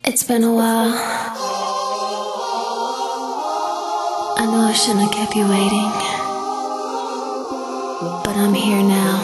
It's been a while. I know I shouldn't have kept you waiting, but I'm here now.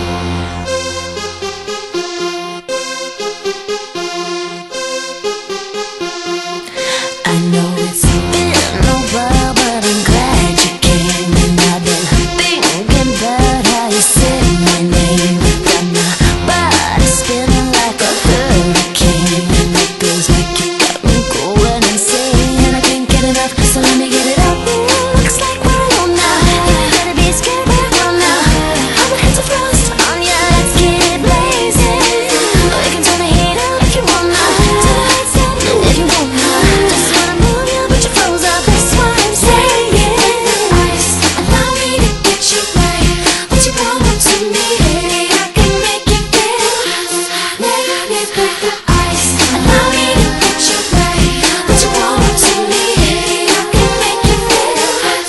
I know it's been a while, but I'm glad you came. And I've been thinking about how you said my name. Got my body spinning like a hurricane, and it feels like you got me going insane. And I can't get enough, so let me get it out. Looks like we're alone now. You ain't gotta be scared, we're alone now. I'ma hit some frost on ya, let's get it blazing. We can turn the heat up if you want now. Turn the lights up if you want now. Just wanna move you, but you froze up, that's what I'm saying. Ice, allow me to get you right. What you want to me, baby, I can make you feel. Let me break the ice. Allow me to get you right. What you want to me, baby, I can make you feel.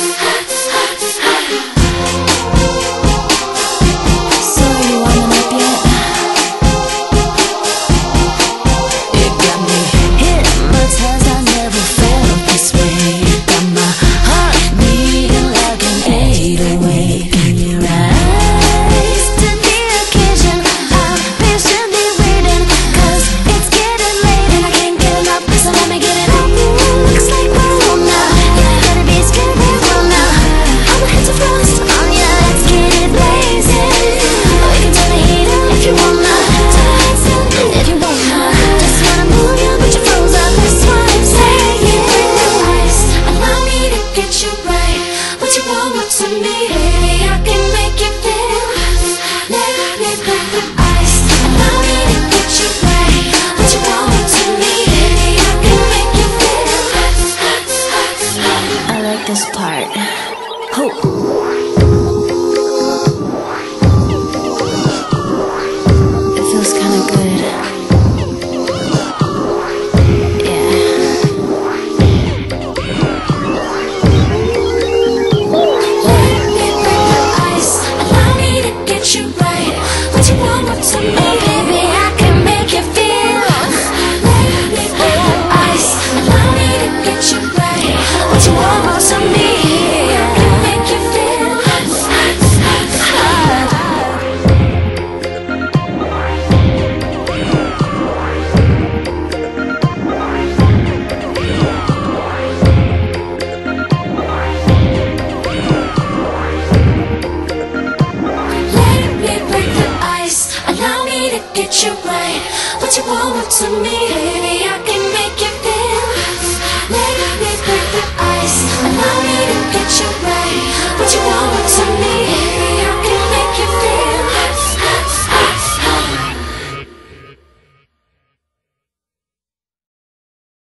So you warming up yet? It got me hypnotized, I never felt this way. Got my heart beating like an 808. And you rise to the occasion. I'm patiently waiting, 'cause it's getting late and I can't get enough, so let me get it out. Looks like we're alone now. You ain't gotta be scared, we're alone now. I'ma hit some frost on ya, let's get it blazing. We can turn the heat up if you want now. Turn the lights up if you want now. Just wanna move you, but you froze up, that's what I'm saying. Ice, allow me to get you right. What you want to me, baby, I can make you feel. Let me break the ice. Allow me to get you right. What you want to me, baby, I can make you feel. I like this part. Hope. It feels kinda good. Yeah. Let me break the ice. Allow me to get you right. What you want to me, baby, I can make you feel. Let me break the ice. Allow me to get you right. What you want to me, I can make you feel. Let me break the ice. Allow me to get you right. What you want to me,